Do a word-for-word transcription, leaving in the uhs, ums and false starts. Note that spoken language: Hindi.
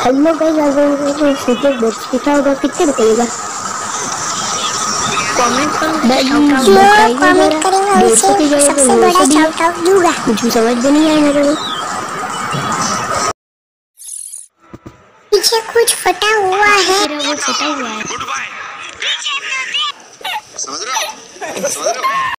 हेलो गाइस, अगर फुटेज बॉक्स दिखा होगा कितने रुपए का कमेंट जो कमेंट करेगा उसे सबसे बड़ा शाउट आउट दूंगा। कुछ समझ में नहीं आया मेरे को। पीछे कुछ फटा हुआ है। तेरा वो फटा हुआ है। समझ रहे हो? समझ रहे हो?